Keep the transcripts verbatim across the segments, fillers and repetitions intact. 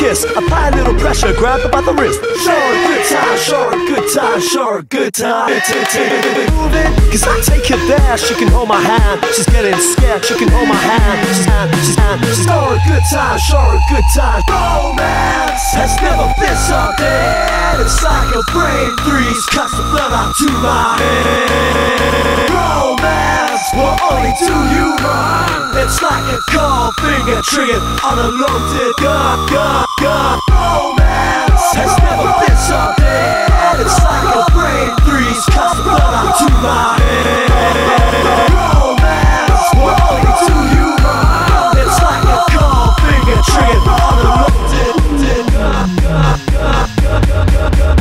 kiss. Apply a little pressure, grab her by the wrist. Show her a good time, show her a good time, show her a good time. Move it, cause I take her there. She can hold my hand, she's getting scared. She can hold my hand, she's hand, she's hand. She's show her a good time, show her a good time. Romance has never been so dead. It's like a brain freeze, cuts the blood out to my head. Romance will only do you wrong. It's like a cold finger triggered on a loaded gun, gun, gun. Romance has never been so dead. It's like a brain freeze, cuts the blood out to my head. Romance will only do you wrong. It's like a cold finger triggered on a loaded gun, gun, gun, gun, gun, gun.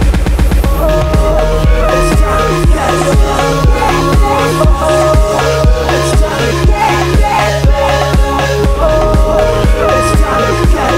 It's time to get love. It's time to get It's time to get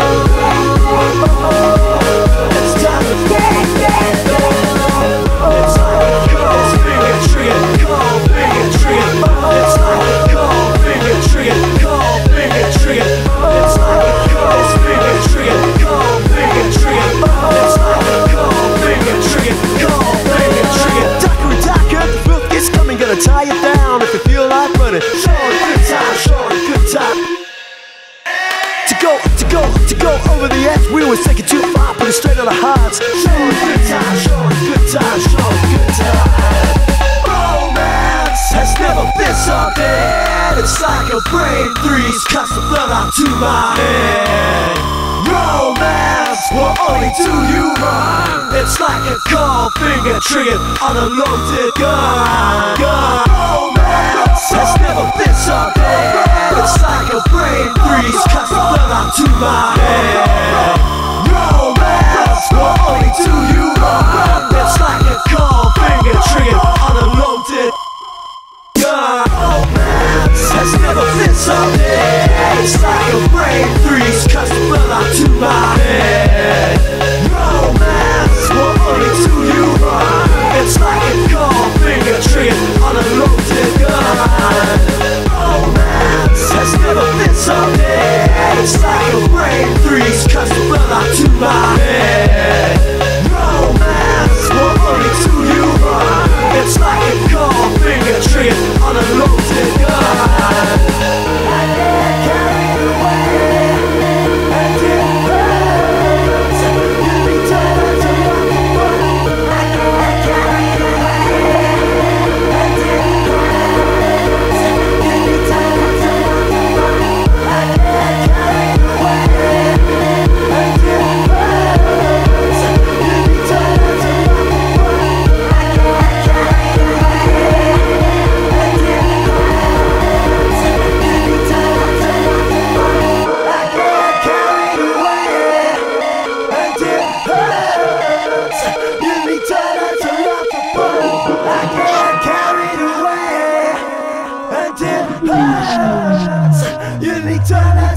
It's time to get It's like a cold finger trigger, cold finger trigger. It's like a cold finger trigger, cold finger trigger. It's like a cold finger trigger, cold finger trigger. It's like a cold finger trigger, cold finger trigger. Darker and darker, the roof is coming, gonna tie it down if you feel like running. Show her a good time, show her a good time. To go, to go, to go over the edge, we was taking too far, put it straight on the hearts. Show her a good time, show her a good time, show her a good time. Romance has never been so dead. It's like a brain freeze, cuts the blood out to my head. Romance will only do you wrong. It's like a cold finger triggered on a loaded gun, gun. Romance has never been so dead. It's like a brain freeze, cuts the blood out to my head. Romance will only do you wrong. It's like a cold finger triggered on a loaded gun. Romance has never been so dead. It's like a brain freeze, cuts the blood out to my head. Romance will only do you wrong. It's like a cold finger triggered on a loaded gun. Romance has never been so dead. It's like a brain freeze, cuts the blood out to my head. Romance will only do you wrong. It's like a cold finger triggered on a loaded gun. I get carried away, and it hurts. You be tired to my one. I get carried away, and it hurts. You be tired to my one. I get carried away, and it hurts. You be tired to my one. I get carried away, and it hurts. You be tired to my one. I get carried away, and it hurts. You be tired to my I get carried away, and it hurts. You be tired.